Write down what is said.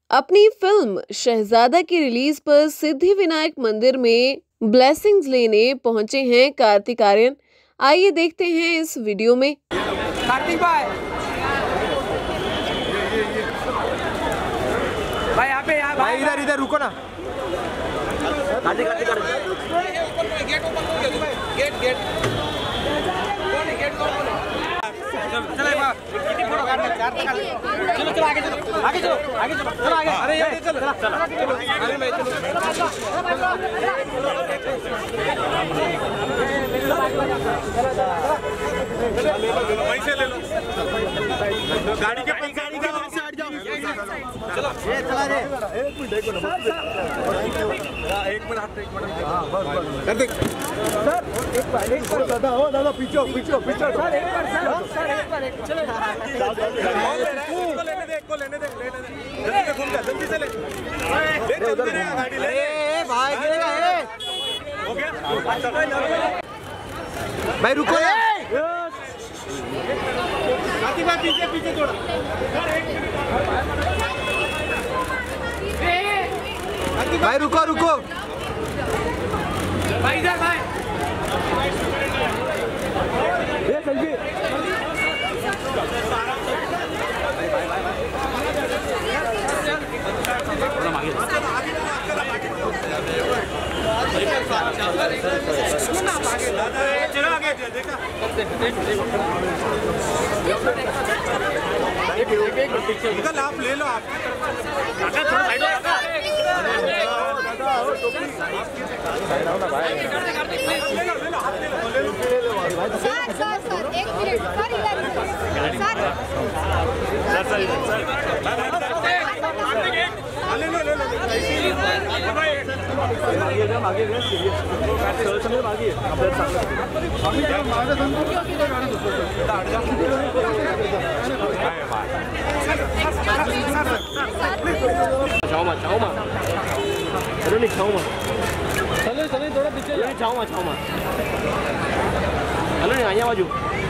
अपनी फिल्म शहजादा की रिलीज पर सिद्धिविनायक मंदिर में ब्लेसिंग्स लेने पहुंचे हैं कार्तिक आर्यन। आइए देखते हैं इस वीडियो में। कार्तिक भाई यहाँ पे इधर रुको ना। चलो आगे चलो अरे चलो वहीं से ले लो गाड़ी के पैसे हट जाओ। चलो चला दे एक मिनट कर दे सर। एक बार दादा हो दादा पीछे सर एक बार चलो लेने दे जल्दी से ले जल्दी रे गाड़ी ले भाई गिरेगा हो गया भाई रुको पीछे थोड़ा भाई रुको भाई इधर भाई ये सेल्फी देखा आप ले लो आप चलो थोड़ा पीछे छाओ हेलो नहीं आया बाजू